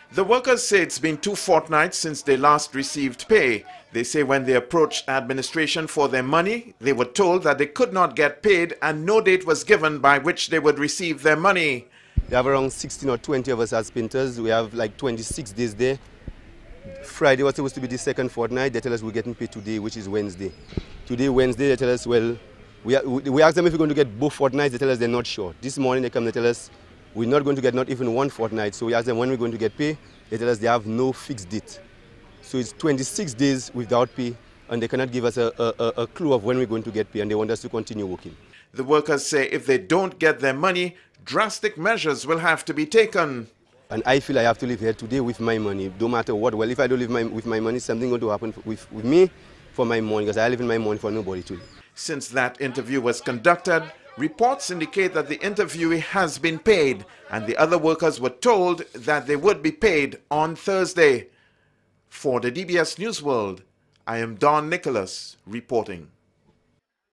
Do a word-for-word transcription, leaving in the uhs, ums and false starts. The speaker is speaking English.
The workers say it's been two fortnights since they last received pay. They say when they approached administration for their money, they were told that they could not get paid and no date was given by which they would receive their money. They have around sixteen or twenty of us as painters. We have like twenty-six days there. Friday was supposed to be the second fortnight. They tell us we're getting paid today, which is Wednesday. Today, Wednesday, they tell us, well, we, we ask them if we're going to get both fortnights. They tell us they're not sure. This morning they come, they tell us we're not going to get not even one fortnight. So we ask them when we're going to get pay. They tell us they have no fixed date. So it's twenty-six days without pay, and they cannot give us a, a, a clue of when we're going to get pay, and they want us to continue working. The workers say if they don't get their money, drastic measures will have to be taken. And I feel I have to live here today with my money, no matter what. Well, if I don't live my, with my money, something going to happen with, with me for my money, because I live in my money for nobody to live. Since that interview was conducted, reports indicate that the interviewee has been paid, and the other workers were told that they would be paid on Thursday. For the D B S News World, I am Don Nicholas reporting.